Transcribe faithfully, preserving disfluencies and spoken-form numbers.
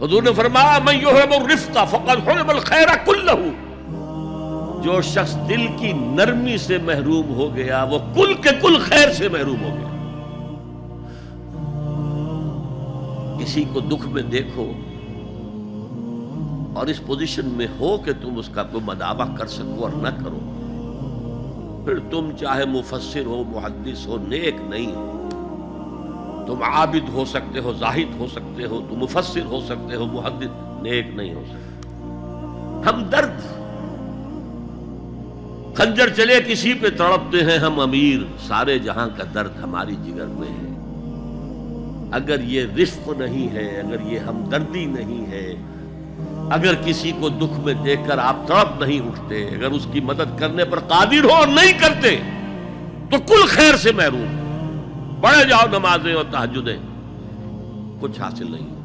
हुजूर ने फरमाया मैं युहरिमुर रिफ्का फक़द हुरिमल खैरा कुल्लहू, जो शख्स दिल की नरमी से महरूम हो गया वो कुल के कुल खैर से महरूम हो गया। किसी को दुख में देखो और इस पोजीशन में हो कि तुम उसका कोई मदावा कर सको और न करो, फिर तुम चाहे मुफस्सिर हो, मुहद्दिस हो, नेक नहीं हो। तुम आबिद हो सकते हो, जाहिद हो सकते हो, तुम मुफस्सिर हो सकते हो, मुहद्दिस, नेक नहीं हो सकते। हमदर्द, खंजर चले किसी पे तड़पते हैं हम अमीर, सारे जहां का दर्द हमारी जिगर में है। अगर ये रिफ्क नहीं है, अगर ये हमदर्दी नहीं है, अगर किसी को दुख में देखकर आप तड़प नहीं उठते, अगर उसकी मदद करने पर कादिर हो और नहीं करते, तो कुल खैर से महरूम। पढ़े जाओ नमाजें और तहज्जुदें, कुछ हासिल नहीं।